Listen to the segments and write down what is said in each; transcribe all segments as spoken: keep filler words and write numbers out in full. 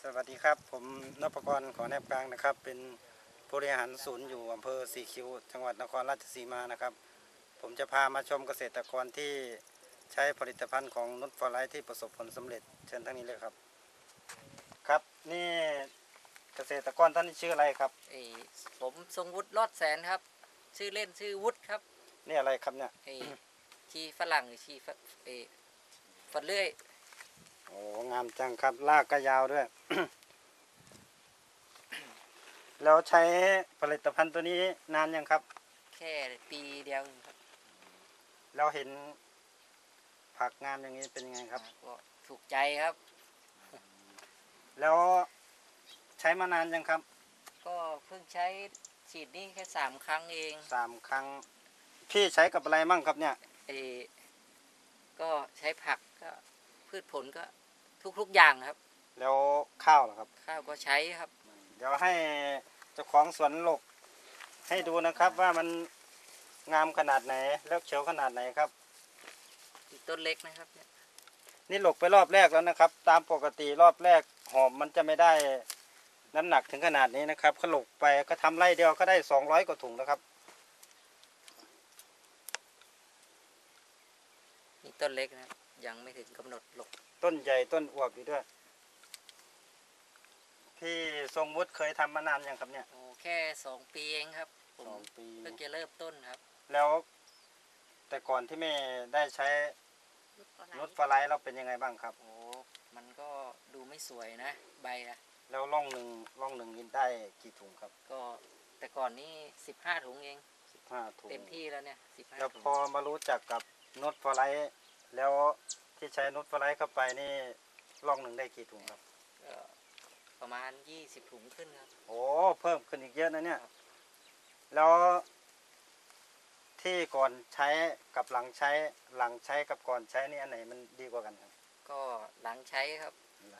สวัสดีครับผมนพกรขอแนบกลางนะครับเป็นผู้บริหารศูนย์อยู่อำเภอสีคิ้วจังหวัดนครราชสีมานะครับผมจะพามาชมเกษตรกรที่ใช้ผลิตภัณฑ์ของนุชฟอร์ไลท์ที่ประสบผลสำเร็จเชิญทั้งนี้เลยครับครับนี่เกษตรกรท่านนี้ชื่ออะไรครับไอ้ผมทรงวุฒิรอดแสนครับชื่อเล่นชื่อวุฒิครับนี่อะไรครับเนี่ยไอ้ชีฝรั่งหรือชีฝไอ้ฝัดเลื่อยโอ้งามจังครับรากก็ยาวด้วย แล้วใช้ผลิตภัณฑ์ตัวนี้นานยังครับแค่ปีเดียวครับเราเห็นผักงามอย่างนี้เป็นยังไงครับก็ถูกใจครับแล้วใช้มานานยังครับก็เพิ่งใช้ฉีดนี่แค่สามครั้งเองสามครั้งพี่ใช้กับอะไรมั่งครับเนี่ยไอ้ก็ใช้ผักก็พืชผลก็ทุกๆอย่างครับแล้วข้าวล่ะครับข้าวก็ใช้ครับเดี๋ยวให้เจ้าของสวนหลกให้ดูนะครับว่ามันงามขนาดไหนแล้วเขียวขนาดไหนครับต้นเล็กนะครับเนี่ยนี่หลกไปรอบแรกแล้วนะครับตามปกติรอบแรกหอมมันจะไม่ได้น้ำหนักถึงขนาดนี้นะครับเขาหลกไปก็ทำไร่เดียวก็ได้สองร้อยกว่าถุงแล้วครับนี่ต้นเล็กนะครับยังไม่ถึงกำหนดหลกต้นใหญ่ต้นอวบอยู่ด้วยพี่ทรงวุฒิเคยทำมานานยังครับเนี่ยโอ้แค่สองปีเองครับสองปีเพิ่งจะเริ่มต้นครับแล้วแต่ก่อนที่แม่ได้ใช้นุชฟอร์ไลท์เราเป็นยังไงบ้างครับโอ้มันก็ดูไม่สวยนะใบอะแล้วร่องหนึ่งร่องหนึ่งยินได้กี่ถุงครับก็แต่ก่อนนี่สิบห้าถุงเองสิบห้าถุงเต็มที่แล้วเนี่ยสิบห้าแล้วพอมารู้จักกับนุชฟอร์ไลท์แล้วที่ใช้นุชฟอร์ไลท์เข้าไปนี่ร่องหนึ่งได้กี่ถุงครับก็ประมาณยี่สิบถุงขึ้นครับโอ้เพิ่มขึ้นอีกเยอะนะเนี่ยแล้วที่ก่อนใช้กับหลังใช้หลังใช้กับก่อนใช้นี่อันไหนมันดีกว่ากันครับก็หลังใช้ครับ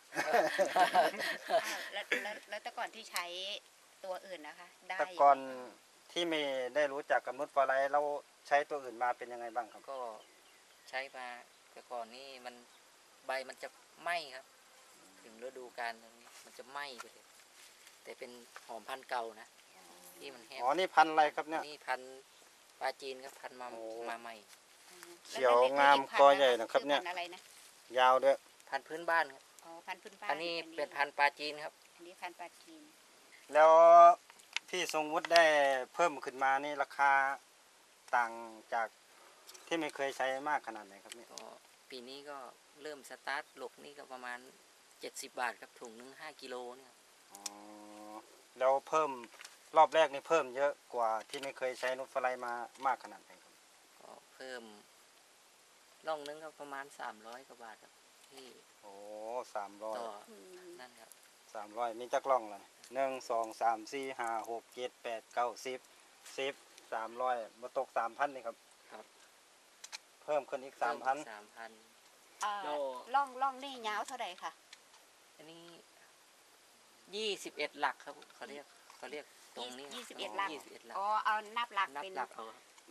แล้วแล้วแต่ก่อนที่ใช้ตัวอื่นนะคะได้แต่ก่อนที่ไม่ได้รู้จักกับนุชฟอร์ไลท์เราใช้ตัวอื่นมาเป็นยังไงบ้างครับก็ใช้มาแต่ก่อนนี่มันใบมันจะไหม้ครับถึงฤดูกาลตรงนี้มันจะไหม้ไปเลยแต่เป็นหอมพันธุ์เก่านะที่มันแห้งอ๋อนี่พันธุ์อะไรครับเนี่ยนี่พันธุ์ปลาจีนครับพันธุ์มามาใหม่เขียวงามกอใหญ่นะครับเนี่ยยาวด้วยพันธุ์พื้นบ้านครับอ๋อพันธุ์พื้นบ้านอันนี้เป็นพันธุ์ปลาจีนครับอันนี้พันธุ์ปลาจีนแล้วพี่ทรงวุฒิได้เพิ่มขึ้นมานี่ราคาต่างจากที่ไม่เคยใช้มากขนาดไหนครับเนี่ยปีนี้ก็เริ่มสตาร์ทหลกนี่ก็ประมาณเจ็ดสิบบาทครับถุงหนึ่งห้ากิโลเนี่ยอ๋อแล้วเพิ่มรอบแรกนี่เพิ่มเยอะกว่าที่ไม่เคยใช้นุชฟอร์ไลท์มามากขนาดไหนครับก็เพิ่มล่องนึงก็ประมาณสามร้อยกว่าบาทครับที่โอ้สามร้อยต่อนั่นครับสามร้อยมีจักล่องเลยหนึ่งสองสามสี่ห้าหกเจ็ดแปดเก้าสิบสิบสามร้อยมาตกสามพันนี่ครับครับเพิ่มขึ้นอีกสามพันสามพันล่องล่องนี่ยาวเท่าไหร่ค่ะอันนี้ยี่สิบเอ็ดหลักครับเขาเรียกเขาเรียกตรงนี้ยี่สิบเอ็ดหลักอ๋อเอานับหลักเป็นหลักเอา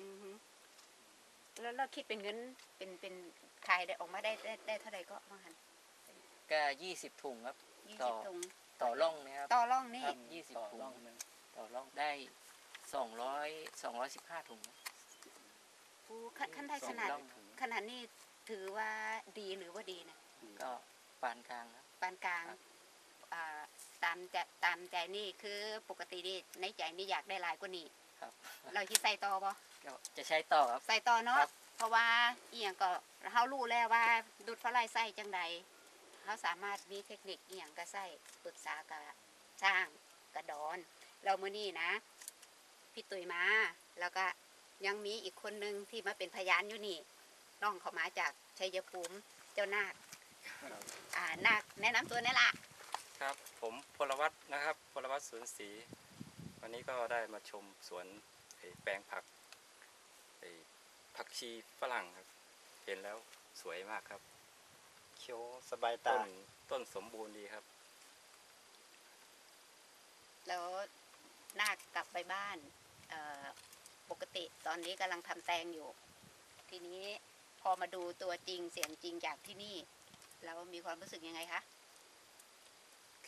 แล้วเราคิดเป็นเงินเป็นเป็นขายได้ออกมาได้ได้ได้เท่าไหร่ก็ว่าหันก็ยี่สิบถุงครับยี่สิบถุงต่อล่องนะครับต่อล่องนี่ยี่สิบถุงต่อล่องได้สองร้อยสองร้อยสิบห้าถุงผู้ขั้นได้ขนาดขนาดนี้ถือว่าดีหรือว่าดีนะก็ปานกลางครับปานกลางตามใจตามใจนี่คือปกตินี่ในใจนี่อยากได้หลายกว่านี้ครับเราคิดใส่ต่อบ่จะใช้ต่อครับใส่ต่อเนาะเพราะว่าเอียงก็เขารู้แล้วว่าดุดฟอร์ไลท์ใส่จังใดเขาสามารถมีเทคนิคเอียงก็ใส่ปรึกษากับช่างกระดอนเราเมื่อนี้นะพี่ตุ๋ยมาแล้วก็ยังมีอีกคนนึงที่มาเป็นพยานอยู่นี่น้องเขามาจากชัยภูมิเจ้านาคอ่านาคแนะนำตัวนี่ละครับผมพลวัตนะครับพลวัตสวนศรีวันนี้ก็ได้มาชมสวนแปลงผักผักชีฝรั่งครับเห็นแล้วสวยมากครับเขียวสบายตาต้นต้นสมบูรณ์ดีครับแล้วนาคกลับไปบ้านปกติตอนนี้กำลังทำแตงอยู่ทีนี้พอมาดูตัวจริงเสียงจริงจากที่นี่แล้วมีความรู้สึกยังไงคะคือ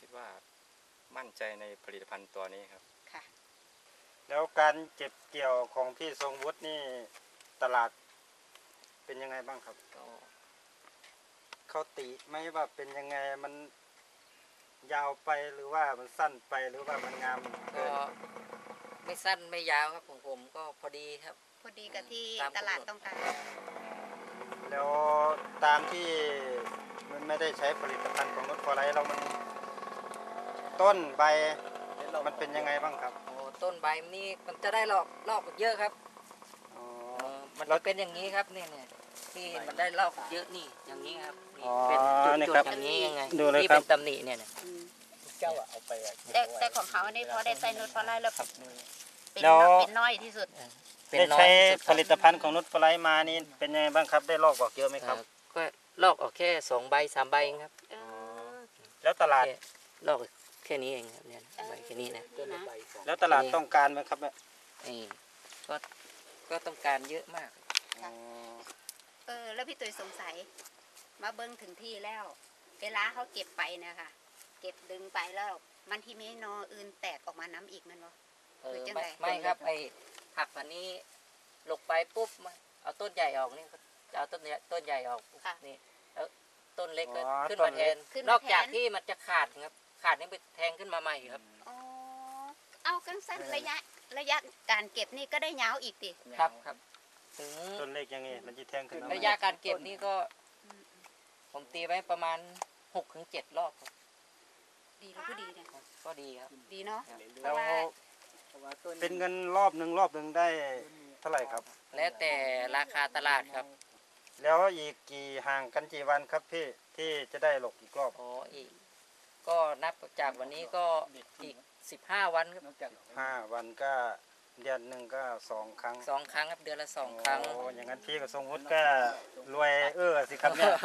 คิดว่ามั่นใจในผลิตภัณฑ์ตัวนี้ครับค่ะแล้วการเก็บเกี่ยวของพี่ทรงวุฒินี่ตลาดเป็นยังไงบ้างครับก็เขาติไหม่ว่าเป็นยังไงมันยาวไปหรือว่ามันสั้นไปหรือว่ามันงามก็เกินไม่สั้นไม่ยาวครับของผมก็พอดีครับพอดีกับที่ตามตลาดกำหนดต้องการแล้วตามที่มันไม่ได้ใช้ผลิตภัณฑ์ของนุชฟอร์ไลท์เรามันต้นใบมันเป็นยังไงบ้างครับโอ้ต้นใบมันนี่มันจะได้ลอกลอกเยอะครับอ๋อเออมันแล้จะวเป็นอย่างนี้ครับเนี่ยเนี่ยที่มันได้ลอกเยอะนี่อย่างนี้ครับนี่อ๋อเป็นจุนี่ดครับๆอย่างนี้ยังไงดูเลยที่ครับเป็นตำหนิเนี่ยเนี่ยอืมเจ้าอะเอาไปอะแต่แต่ของเขานี่พอได้ใส่นุชฟอร์ไลท์แล้วเป็นแล้วน้อยเป็นน้อยที่สุดเป็นได้น้อยใช้ที่สุดผลิตภัณฑ์ของนุชฟอร์ไลท์มานี่เป็นยังไงบ้างครับได้ลอกบอกเยอะไหมครับเออก็ลอกออกแค่สองใบสามใบเองครับเออแล้วตลาดแค่ลอกแค่นี้เองครับเนี่ยใบแค่นี้นะนี่นะแล้วตลาดต้องการไหมครับเนี่ยนี่ก็ก็ต้องการเยอะมากอ๋อเออ แล้วพี่ตุ๋ยสงสัย มาเบิ้งถึงที่แล้ว เวลาเขาเก็บไปเนี่ยค่ะ เก็บดึงไปแล้ว มันที่ไม่นออื่นแตกออกมาน้ำอีกแมันบ่เออคือจังไม่ใดไม่ครับไอ้ผักอันนี้ลงไปปุ๊บมันเอาต้นใหญ่ออกนี่ก็จะเอาต้นใหญ่ต้นใหญ่ออกปุ๊บค่ะนี่แล้วต้นเล็กก็อ๋อขึ้นต้มาน แทเล็กนขึ้นนมาอกจากแทนที่มันจะขาดครับขาดนี่ไปแทงขึ้นมาใหม่ครับอ๋อ เอากังสั้นระยะ ระยะการเก็บนี่ก็ได้ยาวอีกดิครับครับถึงต้นเล็กยังไงมันจะแทงขึ้นมาระยะการเก็บนี่ก็ ผมตีไว้ประมาณหกถึงเจ็ดรอบครับดีหรือก็ดีเนี่ยก็ดีครับดีเนาะ เพแล้วราะว่าเป็นเงินรอบหนึ่งรอบหนึ่งได้เท่าไหร่ครับแล้วแต่ราคาตลาดครับแล้วอีกกี่ห่างกันกี่วันครับพี่ที่จะได้หลกอีกรอบอ๋ออีก ก็นับจากวันนี้ก็อีกสิบห้าวันครับห้าวันก็เดือนหนึ่งก็สองครั้งสองครั้งครับเดือนละสองครั้งโอ้อย่างนั้นพี่กับทรงวุฒิก็รวยเออสิครับเนี่ย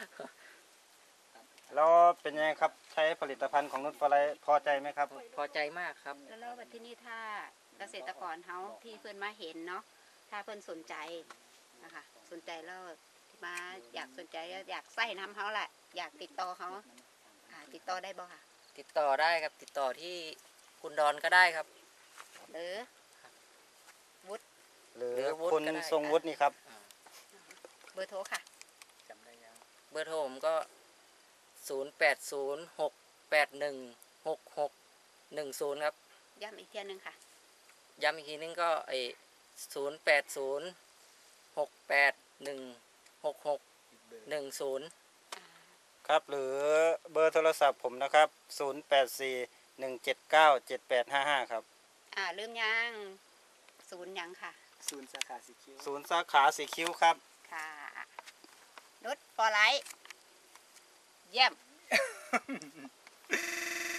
แล้วเป็นยังไงครับใช้ผลิตภัณฑ์ของนุชฟอร์ไลท์พอใจไหมครับพอใจมากครับแล้วแล้ววันที่นี่ถ้าเกษตรกรเขาที่เพื่อนมาเห็นเนาะ ถ้าเพื่อนสนใจนะคะ สนใจแล้วมาอยากสนใจอยากใส่น้ำเขาแหละ อยากติดต่อเขาอ่าติดต่อได้บ่ค่ะติดต่อได้ครับ ติดต่อที่คุณดอนก็ได้ครับหรือหรือหรือวุฒิคุณก็ได้ทรงวุฒินี่ครับเบอร์โทรค่ะจำได้ยังเบอร์โทรผมก็ศูนย์แปดศูนย์หกแปดหนึ่งหกหกหนึ่งศูนย์ครับย้ำอีกเทียหนึงค่ะย้ำอีกทีนึงก็ไอศูนย์แปดศูนย์หกแปดหนึ่งหกหกหนึ่งศูนย์ครับหรือเบอร์โทรศัพท์ผมนะครับศูนย์ แปด สี่ หนึ่ง เจ็ด เก้า เจ็ด แปด ห้า ห้าครับอ่าลืมยังศูนย์ยังค่ะศูนย์สาขาสีคิ้วศูนย์สาขาสีคิ้วครับค่ะนุชฟอร์ไลท์เยี่ยม